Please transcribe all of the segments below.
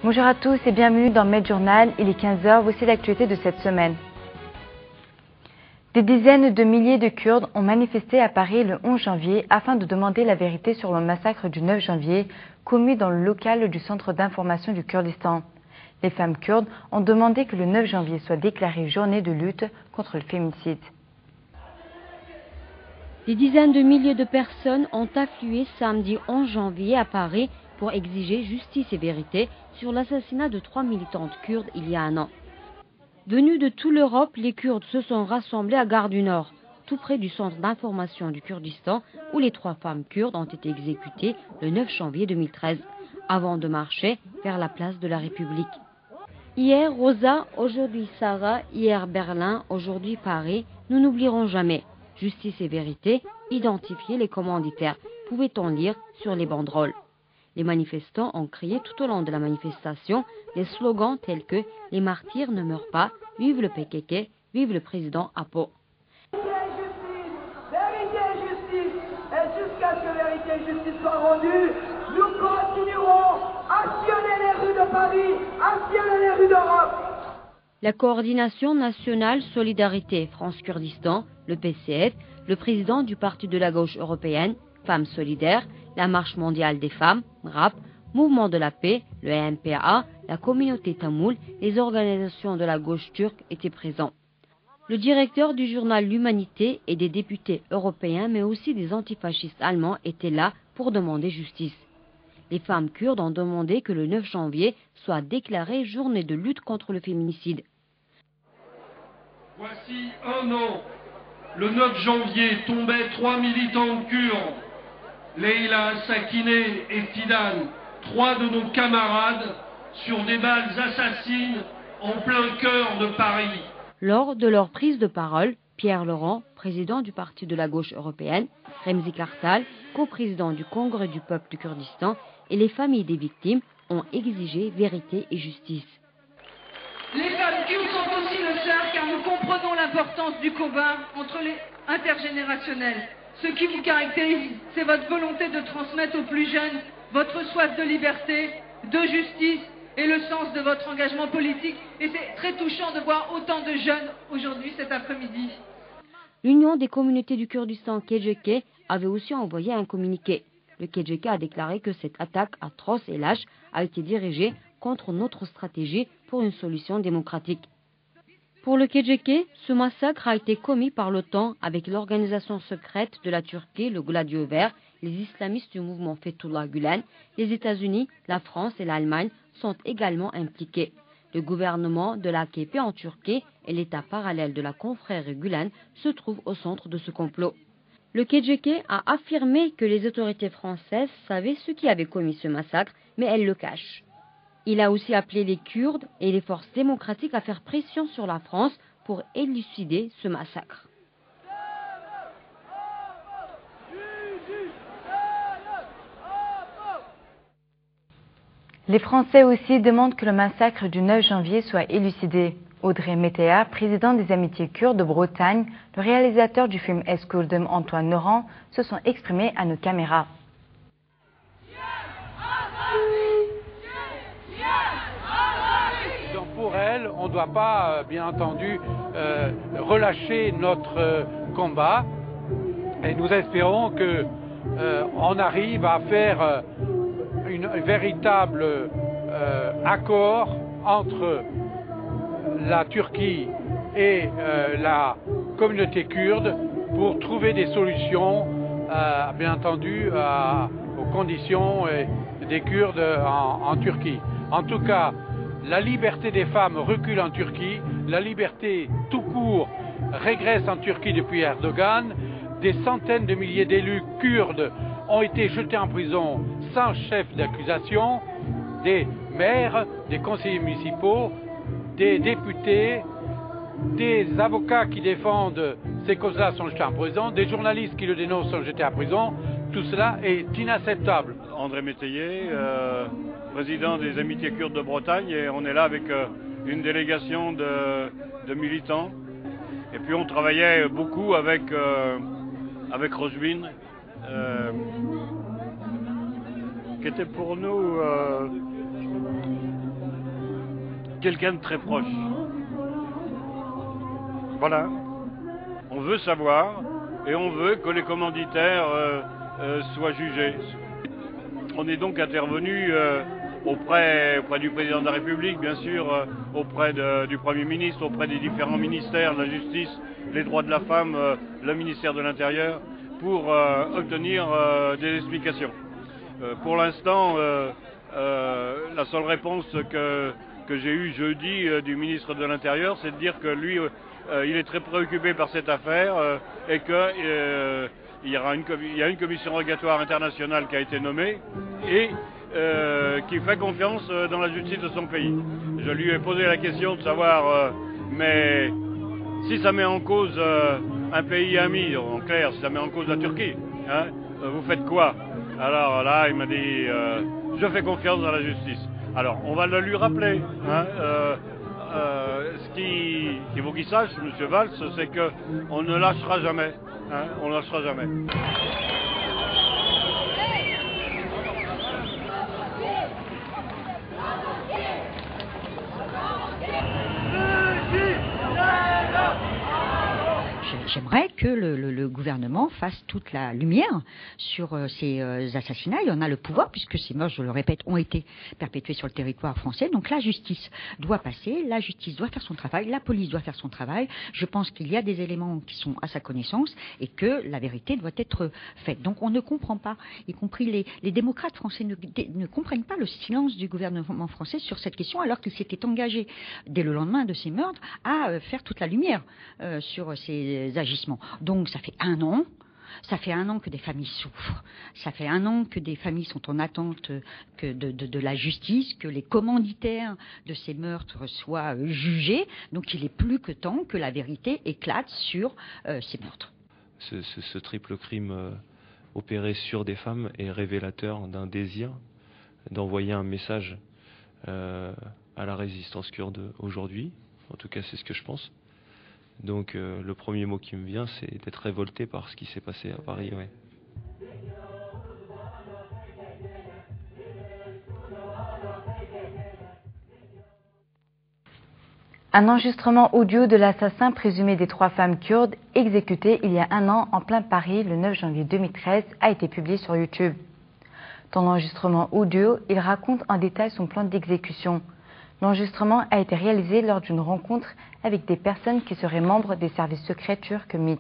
Bonjour à tous et bienvenue dans Med Journal. Il est 15 h, voici l'actualité de cette semaine. Des dizaines de milliers de Kurdes ont manifesté à Paris le 11 janvier afin de demander la vérité sur le massacre du 9 janvier commis dans le local du Centre d'information du Kurdistan. Les femmes kurdes ont demandé que le 9 janvier soit déclaré journée de lutte contre le féminicide. Des dizaines de milliers de personnes ont afflué samedi 11 janvier à Paris pour exiger justice et vérité sur l'assassinat de 3 militantes kurdes il y a un an. Venus de toute l'Europe, les Kurdes se sont rassemblés à Gare du Nord, tout près du centre d'information du Kurdistan, où les 3 femmes kurdes ont été exécutées le 9 janvier 2013, avant de marcher vers la place de la République. Hier Rosa, aujourd'hui Sarah, hier Berlin, aujourd'hui Paris, nous n'oublierons jamais. Justice et vérité, identifier les commanditaires, pouvait-on lire sur les banderoles. Les manifestants ont crié tout au long de la manifestation des slogans tels que « Les martyrs ne meurent pas, vive le PKK, vive le président Apo ». Vérité et justice, et jusqu'à ce que vérité et justice soient rendues, nous continuerons à sillonner les rues de Paris, à sillonner les rues d'Europe. La coordination nationale Solidarité France-Kurdistan, le PCF, le président du Parti de la gauche européenne, Femmes solidaires, la Marche mondiale des femmes, RAP, Mouvement de la paix, le MPA, la communauté tamoule, les organisations de la gauche turque étaient présents. Le directeur du journal L'Humanité et des députés européens, mais aussi des antifascistes allemands, étaient là pour demander justice. Les femmes kurdes ont demandé que le 9 janvier soit déclaré journée de lutte contre le féminicide. Voici un an, le 9 janvier, tombaient 3 militantes kurdes, Leila, Sakineh et Fidan, 3 de nos camarades, sur des balles assassines en plein cœur de Paris. Lors de leur prise de parole, Pierre Laurent, président du Parti de la gauche européenne, Remzi Kartal, coprésident du Congrès du peuple du Kurdistan, et les familles des victimes ont exigé vérité et justice. Les femmes kurdes sont aussi nos sœurs car nous comprenons l'importance du combat entre les intergénérationnels. Ce qui vous caractérise, c'est votre volonté de transmettre aux plus jeunes votre soif de liberté, de justice et le sens de votre engagement politique. Et c'est très touchant de voir autant de jeunes aujourd'hui cet après-midi. L'Union des communautés du Kurdistan KCK avait aussi envoyé un communiqué. Le KCK a déclaré que cette attaque atroce et lâche a été dirigée contre notre stratégie pour une solution démocratique. Pour le KCK, ce massacre a été commis par l'OTAN avec l'organisation secrète de la Turquie, le Gladio Vert, les islamistes du mouvement Fethullah Gülen, les États-Unis, la France et l'Allemagne sont également impliqués. Le gouvernement de l'AKP en Turquie et l'État parallèle de la confrérie Gülen se trouvent au centre de ce complot. Le KCK a affirmé que les autorités françaises savaient ce qui avait commis ce massacre, mais elles le cachent. Il a aussi appelé les Kurdes et les forces démocratiques à faire pression sur la France pour élucider ce massacre. Les Français aussi demandent que le massacre du 9 janvier soit élucidé. Audrey Météa, président des Amitiés kurdes de Bretagne, le réalisateur du film Eskurdem Antoine Noran, se sont exprimés à nos caméras. Pour elle, on ne doit pas, bien entendu, relâcher notre combat et nous espérons qu'on arrive à faire un véritable accord entre la Turquie et la communauté kurde pour trouver des solutions, bien entendu, aux conditions des Kurdes en Turquie. En tout cas, la liberté des femmes recule en Turquie, la liberté tout court régresse en Turquie depuis Erdogan, des centaines de milliers d'élus kurdes ont été jetés en prison sans chef d'accusation, des maires, des conseillers municipaux, des députés, des avocats qui défendent ces causes-là sont jetés en prison, des journalistes qui le dénoncent sont jetés en prison. Tout cela est inacceptable. André Métayer, président des Amitiés kurdes de Bretagne, et on est là avec une délégation de militants. Et puis on travaillait beaucoup avec Rojbin, qui était pour nous quelqu'un de très proche. Voilà. On veut savoir et on veut que les commanditaires soient jugés. On est donc intervenu auprès du président de la République, bien sûr, auprès du Premier ministre, auprès des différents ministères, la justice, les droits de la femme, le ministère de l'Intérieur, pour obtenir des explications. Pour l'instant, la seule réponse que j'ai eue jeudi du ministre de l'Intérieur, c'est de dire que lui, il est très préoccupé par cette affaire et qu'il y a une commission rogatoire internationale qui a été nommée et qui fait confiance dans la justice de son pays. Je lui ai posé la question de savoir, mais si ça met en cause un pays ami, en clair, si ça met en cause la Turquie, hein, vous faites quoi? Alors là, il m'a dit, je fais confiance dans la justice. Alors, on va le lui rappeler. Hein, ce qu'il faut qu'il sache, M. Valls, c'est qu'on ne lâchera jamais. Hein, on ne lâchera jamais. J'aimerais que le gouvernement fasse toute la lumière sur ces assassinats. Il en a le pouvoir, puisque ces meurtres, je le répète, ont été perpétués sur le territoire français. Donc la justice doit passer, la justice doit faire son travail, la police doit faire son travail. Je pense qu'il y a des éléments qui sont à sa connaissance et que la vérité doit être faite. Donc on ne comprend pas, y compris les démocrates français ne comprennent pas le silence du gouvernement français sur cette question, alors qu'il s'était engagé dès le lendemain de ces meurtres à faire toute la lumière sur ces agissements. Donc ça fait un an que des familles souffrent. Ça fait un an que des familles sont en attente de la justice, que les commanditaires de ces meurtres soient jugés. Donc il est plus que temps que la vérité éclate sur ces meurtres. Ce triple crime opéré sur des femmes est révélateur d'un désir d'envoyer un message à la résistance kurde aujourd'hui. En tout cas, c'est ce que je pense. Donc le premier mot qui me vient, c'est d'être révolté par ce qui s'est passé à Paris. Ouais. Un enregistrement audio de l'assassin présumé des 3 femmes kurdes exécutées il y a un an en plein Paris le 9 janvier 2013 a été publié sur YouTube. Dans l'enregistrement audio, il raconte en détail son plan d'exécution. L'enregistrement a été réalisé lors d'une rencontre avec des personnes qui seraient membres des services secrets turcs MIT.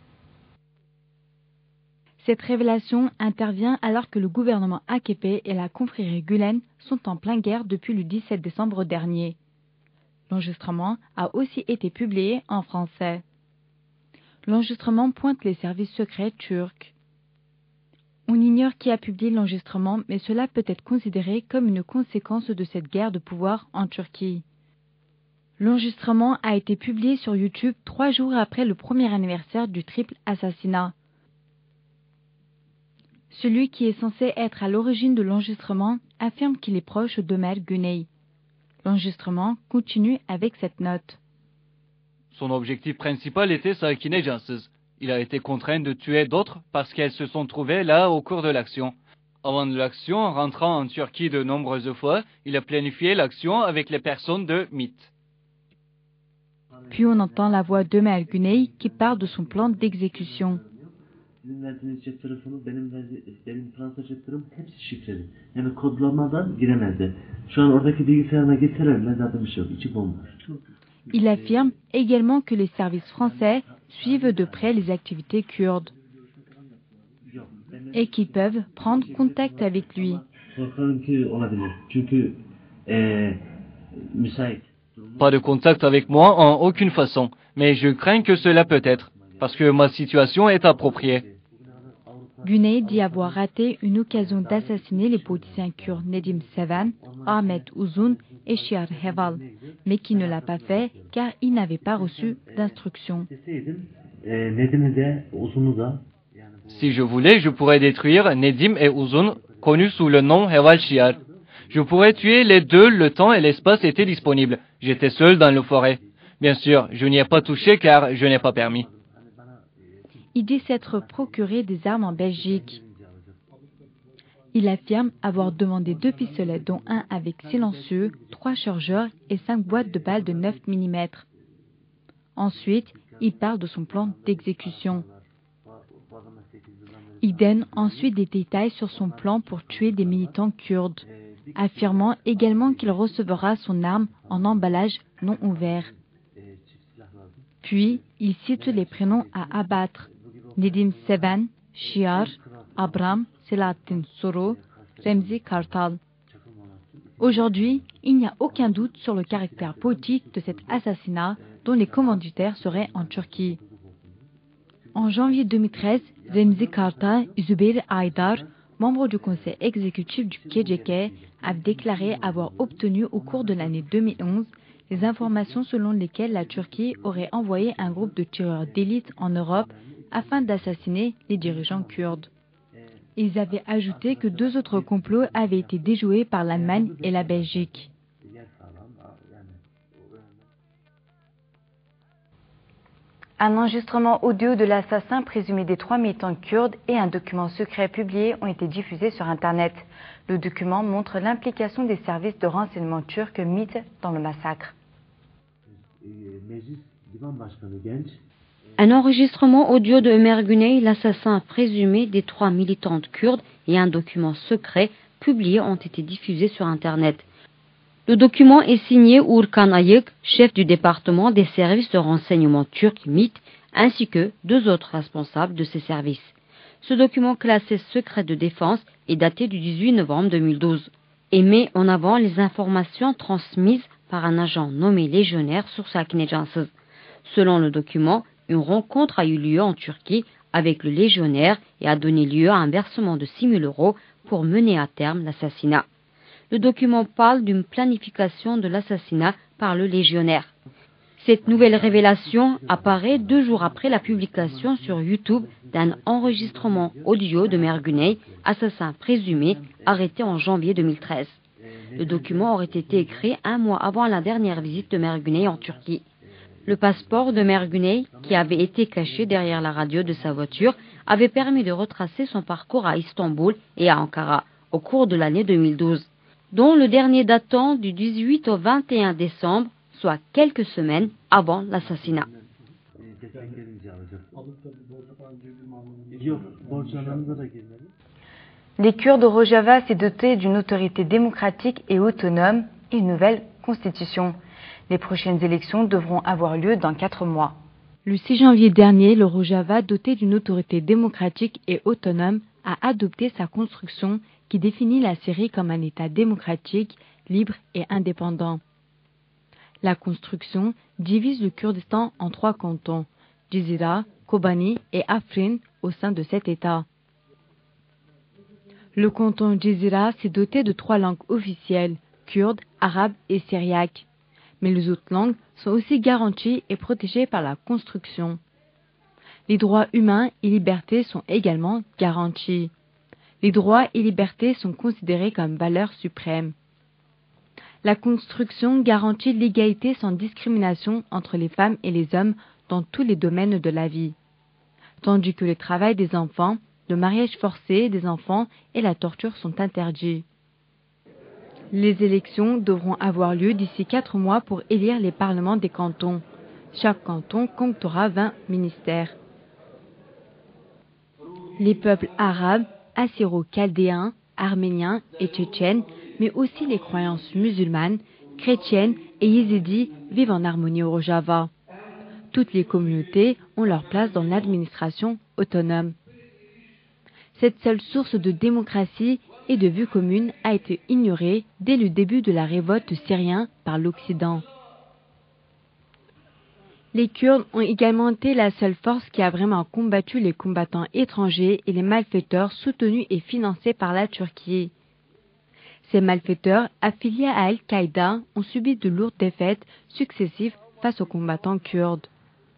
Cette révélation intervient alors que le gouvernement AKP et la confrérie Gülen sont en pleine guerre depuis le 17 décembre dernier. L'enregistrement a aussi été publié en français. L'enregistrement pointe les services secrets turcs. On ignore qui a publié l'enregistrement, mais cela peut être considéré comme une conséquence de cette guerre de pouvoir en Turquie. L'enregistrement a été publié sur YouTube 3 jours après le premier anniversaire du triple assassinat. Celui qui est censé être à l'origine de l'enregistrement affirme qu'il est proche d'Ömer Güney. L'enregistrement continue avec cette note. Son objectif principal était Sakine Cansız. Il a été contraint de tuer d'autres parce qu'elles se sont trouvées là au cours de l'action. Avant de l'action, en rentrant en Turquie de nombreuses fois, il a planifié l'action avec les personnes de MIT. Puis on entend la voix d'Ömer Güney qui parle de son plan d'exécution. Il affirme également que les services français suivent de près les activités kurdes et qu'ils peuvent prendre contact avec lui. Pas de contact avec moi en aucune façon, mais je crains que cela peut être, parce que ma situation est appropriée. Güney dit avoir raté une occasion d'assassiner les politiciens kurdes Nedim Sevan, Ahmet Uzun et Shiar Heval, mais qui ne l'a pas fait car il n'avait pas reçu d'instructions. Si je voulais, je pourrais détruire Nedim et Uzun, connus sous le nom Heval Shiar. Je pourrais tuer les deux, le temps et l'espace étaient disponibles. J'étais seul dans la forêt. Bien sûr, je n'y ai pas touché car je n'ai pas permis. Il dit s'être procuré des armes en Belgique. Il affirme avoir demandé 2 pistolets, dont un avec silencieux, 3 chargeurs et 5 boîtes de balles de 9 mm. Ensuite, il parle de son plan d'exécution. Il donne ensuite des détails sur son plan pour tuer des militants kurdes, affirmant également qu'il recevra son arme en emballage non ouvert. Puis, il cite les prénoms à abattre: Nedim Seven, Shiar, Abram, Selahattin Soro, Remzi Kartal. Aujourd'hui, il n'y a aucun doute sur le caractère politique de cet assassinat dont les commanditaires seraient en Turquie. En janvier 2013, Remzi Kartal et Zübeyir Aydar, membre du conseil exécutif du KCK, a déclaré avoir obtenu au cours de l'année 2011 les informations selon lesquelles la Turquie aurait envoyé un groupe de tireurs d'élite en Europe afin d'assassiner les dirigeants kurdes. Ils avaient ajouté que 2 autres complots avaient été déjoués par l'Allemagne et la Belgique. Un enregistrement audio de l'assassin présumé des 3 militants kurdes et un document secret publié ont été diffusés sur Internet. Le document montre l'implication des services de renseignement turcs MİT dans le massacre. Un enregistrement audio de Ömer Güney, l'assassin présumé des 3 militantes kurdes, et un document secret publié ont été diffusés sur Internet. Le document est signé Urkan Ayık, chef du département des services de renseignement turc MİT, ainsi que 2 autres responsables de ces services. Ce document classé secret de défense est daté du 18 novembre 2012 et met en avant les informations transmises par un agent nommé légionnaire sur Sakine Cansız. Selon le document, une rencontre a eu lieu en Turquie avec le légionnaire et a donné lieu à un versement de 6 000 € pour mener à terme l'assassinat. Le document parle d'une planification de l'assassinat par le légionnaire. Cette nouvelle révélation apparaît 2 jours après la publication sur YouTube d'un enregistrement audio de Ömer Güney, assassin présumé, arrêté en janvier 2013. Le document aurait été écrit 1 mois avant la dernière visite de Ömer Güney en Turquie. Le passeport de Ömer Güney, qui avait été caché derrière la radio de sa voiture, avait permis de retracer son parcours à Istanbul et à Ankara au cours de l'année 2012, dont le dernier datant du 18 au 21 décembre, soit quelques semaines avant l'assassinat. Les Kurdes au Rojava s'est doté d'une autorité démocratique et autonome et une nouvelle constitution. Les prochaines élections devront avoir lieu dans 4 mois. Le 6 janvier dernier, le Rojava, doté d'une autorité démocratique et autonome, a adopté sa construction qui définit la Syrie comme un État démocratique, libre et indépendant. La construction divise le Kurdistan en 3 cantons, Cizre, Kobani et Afrin au sein de cet État. Le canton Cizre s'est doté de 3 langues officielles, kurde, arabe et syriaque. Mais les autres langues sont aussi garanties et protégées par la construction. Les droits humains et libertés sont également garantis. Les droits et libertés sont considérés comme valeurs suprêmes. La construction garantit l'égalité sans discrimination entre les femmes et les hommes dans tous les domaines de la vie, tandis que le travail des enfants, le mariage forcé des enfants et la torture sont interdits. Les élections devront avoir lieu d'ici 4 mois pour élire les parlements des cantons. Chaque canton comptera 20 ministères. Les peuples arabes, assyro-chaldéens, arméniens et tchétchènes, mais aussi les croyances musulmanes, chrétiennes et yézidis vivent en harmonie au Rojava. Toutes les communautés ont leur place dans l'administration autonome. Cette seule source de démocratie et de vue commune a été ignorée dès le début de la révolte syrienne par l'Occident. Les Kurdes ont également été la seule force qui a vraiment combattu les combattants étrangers et les malfaiteurs soutenus et financés par la Turquie. Ces malfaiteurs, affiliés à Al-Qaïda, ont subi de lourdes défaites successives face aux combattants kurdes.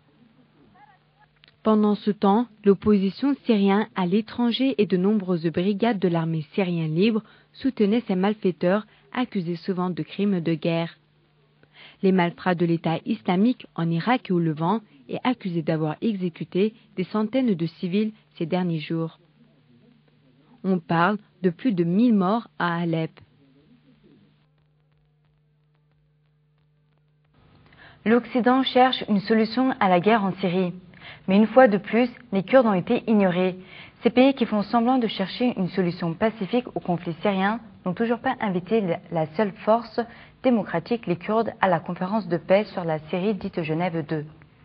Pendant ce temps, l'opposition syrienne à l'étranger et de nombreuses brigades de l'armée syrienne libre soutenaient ces malfaiteurs, accusés souvent de crimes de guerre. Les malfrats de l'État islamique en Irak et au Levant est accusé d'avoir exécuté des centaines de civils ces derniers jours. On parle de plus de 1000 morts à Alep. L'Occident cherche une solution à la guerre en Syrie. Mais une fois de plus, les Kurdes ont été ignorés. Ces pays qui font semblant de chercher une solution pacifique au conflit syrien n'ont toujours pas invité la seule force démocratique, les Kurdes, à la conférence de paix sur la Syrie dite Genève 2.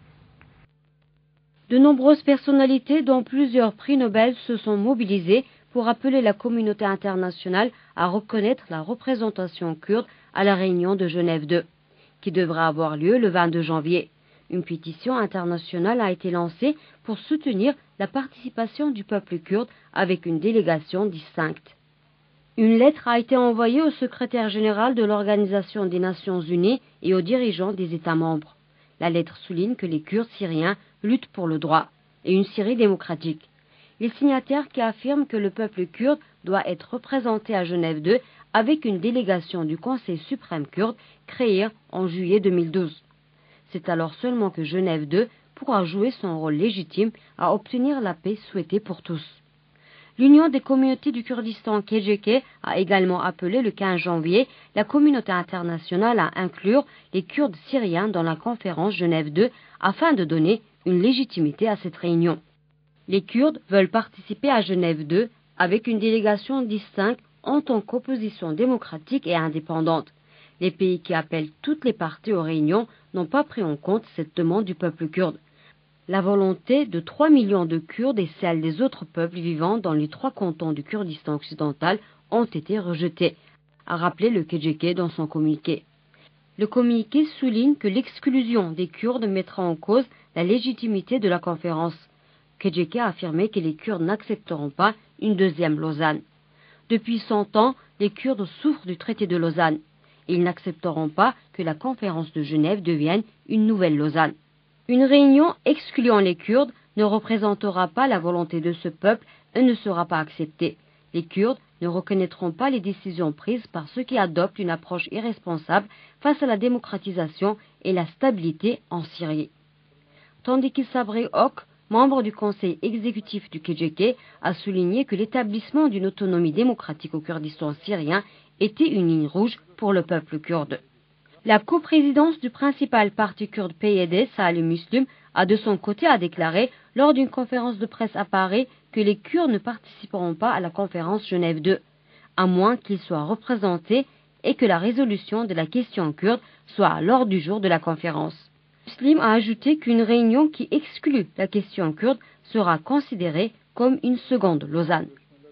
De nombreuses personnalités, dont plusieurs prix Nobel, se sont mobilisées pour appeler la communauté internationale à reconnaître la représentation kurde à la réunion de Genève 2, qui devra avoir lieu le 22 janvier. Une pétition internationale a été lancée pour soutenir la participation du peuple kurde avec une délégation distincte. Une lettre a été envoyée au secrétaire général de l'Organisation des Nations Unies et aux dirigeants des États membres. La lettre souligne que les Kurdes syriens luttent pour le droit et une Syrie démocratique. Les signataires qui affirment que le peuple kurde doit être représenté à Genève 2 avec une délégation du Conseil suprême kurde créée en juillet 2012. C'est alors seulement que Genève 2 pourra jouer son rôle légitime à obtenir la paix souhaitée pour tous. L'Union des communautés du Kurdistan KJK a également appelé le 15 janvier la communauté internationale à inclure les Kurdes syriens dans la conférence Genève 2 afin de donner une légitimité à cette réunion. Les Kurdes veulent participer à Genève 2 avec une délégation distincte en tant qu'opposition démocratique et indépendante. Les pays qui appellent toutes les parties aux réunions n'ont pas pris en compte cette demande du peuple kurde. La volonté de 3 millions de Kurdes et celle des autres peuples vivant dans les 3 cantons du Kurdistan occidental ont été rejetées, a rappelé le KJK dans son communiqué. Le communiqué souligne que l'exclusion des Kurdes mettra en cause la légitimité de la conférence. KJK a affirmé que les Kurdes n'accepteront pas une deuxième Lausanne. Depuis 100 ans, les Kurdes souffrent du traité de Lausanne. Et ils n'accepteront pas que la conférence de Genève devienne une nouvelle Lausanne. Une réunion excluant les Kurdes ne représentera pas la volonté de ce peuple et ne sera pas acceptée. Les Kurdes ne reconnaîtront pas les décisions prises par ceux qui adoptent une approche irresponsable face à la démocratisation et la stabilité en Syrie. Tandis que Sabri Ok, membre du conseil exécutif du KJK, a souligné que l'établissement d'une autonomie démocratique au Kurdistan syrien était une ligne rouge pour le peuple kurde. La coprésidence du principal parti kurde PYD, Salih Muslim, a de son côté déclaré lors d'une conférence de presse à Paris que les Kurdes ne participeront pas à la conférence Genève 2, à moins qu'ils soient représentés et que la résolution de la question kurde soit à l'ordre du jour de la conférence. Muslim a ajouté qu'une réunion qui exclut la question kurde sera considérée comme une seconde Lausanne.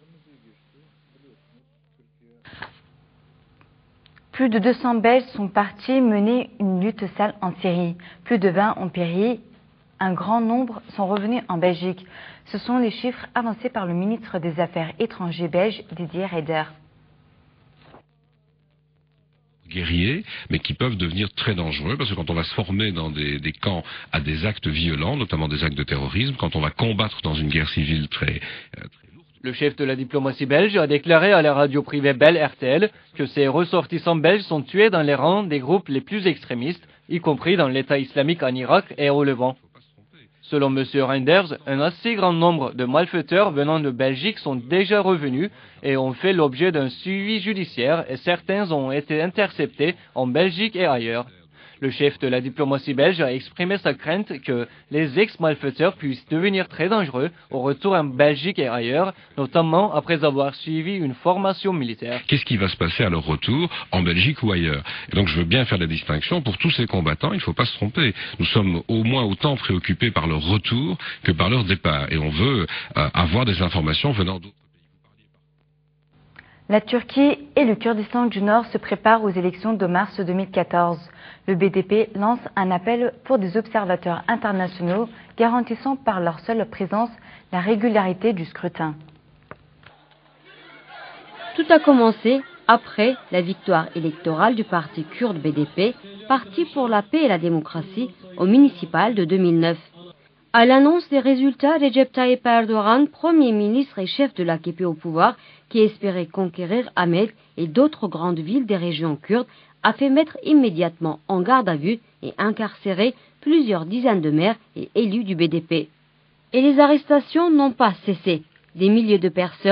Plus de 200 Belges sont partis mener une lutte sale en Syrie. Plus de 20 ont péri. Un grand nombre sont revenus en Belgique. Ce sont les chiffres avancés par le ministre des Affaires étrangères belge, Didier Reynders. Guerriers, mais qui peuvent devenir très dangereux, parce que quand on va se former dans des camps à des actes violents, notamment des actes de terrorisme, quand on va combattre dans une guerre civile très lourde. Le chef de la diplomatie belge a déclaré à la radio privée Bell RTL que ses ressortissants belges sont tués dans les rangs des groupes les plus extrémistes, y compris dans l'État islamique en Irak et au Levant. Selon M. Reynders, un assez grand nombre de malfaiteurs venant de Belgique sont déjà revenus et ont fait l'objet d'un suivi judiciaire et certains ont été interceptés en Belgique et ailleurs. Le chef de la diplomatie belge a exprimé sa crainte que les ex-malfaiteurs puissent devenir très dangereux au retour en Belgique et ailleurs, notamment après avoir suivi une formation militaire. Qu'est-ce qui va se passer à leur retour en Belgique ou ailleurs? Et donc je veux bien faire la distinction. Pour tous ces combattants, il ne faut pas se tromper. Nous sommes au moins autant préoccupés par leur retour que par leur départ. Et on veut avoir des informations venant d'autres pays. La Turquie et le Kurdistan du Nord se préparent aux élections de mars 2014. Le BDP lance un appel pour des observateurs internationaux garantissant par leur seule présence la régularité du scrutin. Tout a commencé après la victoire électorale du parti kurde BDP, Parti pour la paix et la démocratie, au municipal de 2009. À l'annonce des résultats, Recep Tayyip Erdogan, Premier ministre et chef de l'AKP au pouvoir, qui espérait conquérir Ahmed et d'autres grandes villes des régions kurdes, a fait mettre immédiatement en garde à vue et incarcérer plusieurs dizaines de maires et élus du BDP. Et les arrestations n'ont pas cessé. Des milliers de personnes,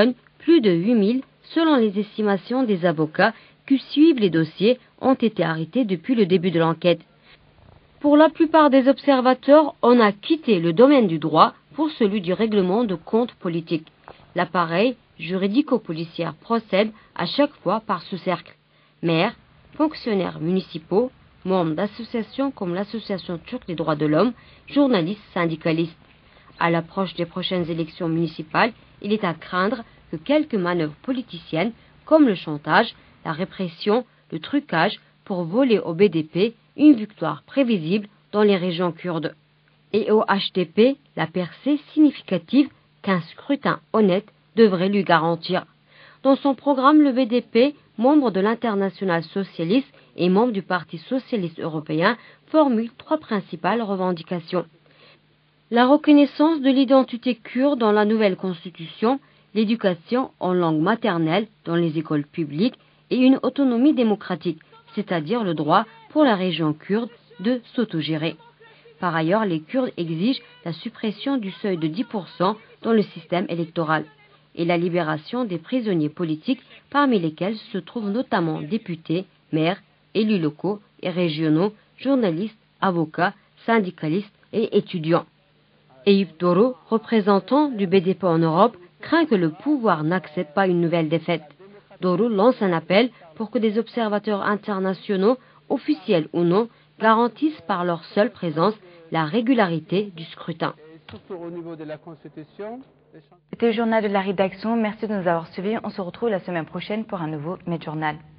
Plus de 8000, selon les estimations des avocats qui suivent les dossiers, ont été arrêtés depuis le début de l'enquête. Pour la plupart des observateurs, on a quitté le domaine du droit pour celui du règlement de comptes politiques. L'appareil juridico-policier procède à chaque fois par ce cercle. Maires, fonctionnaires municipaux, membres d'associations comme l'Association turque des droits de l'homme, journalistes, syndicalistes. À l'approche des prochaines élections municipales, il est à craindre que quelques manœuvres politiciennes, comme le chantage, la répression, le trucage, pour voler au BDP une victoire prévisible dans les régions kurdes. Et au HDP, la percée significative qu'un scrutin honnête devrait lui garantir. Dans son programme, le BDP, membre de l'Internationale socialiste et membre du Parti socialiste européen, formule 3 principales revendications. La reconnaissance de l'identité kurde dans la nouvelle constitution, l'éducation en langue maternelle dans les écoles publiques et une autonomie démocratique, c'est-à-dire le droit pour la région kurde de s'autogérer. Par ailleurs, les Kurdes exigent la suppression du seuil de 10% dans le système électoral et la libération des prisonniers politiques, parmi lesquels se trouvent notamment députés, maires, élus locaux et régionaux, journalistes, avocats, syndicalistes et étudiants. Eyüp Doruk, représentant du BDP en Europe, craint que le pouvoir n'accepte pas une nouvelle défaite. Doruk lance un appel pour que des observateurs internationaux, officiels ou non, garantissent par leur seule présence la régularité du scrutin. C'était le journal de la rédaction. Merci de nous avoir suivis. On se retrouve la semaine prochaine pour un nouveau Med Journal.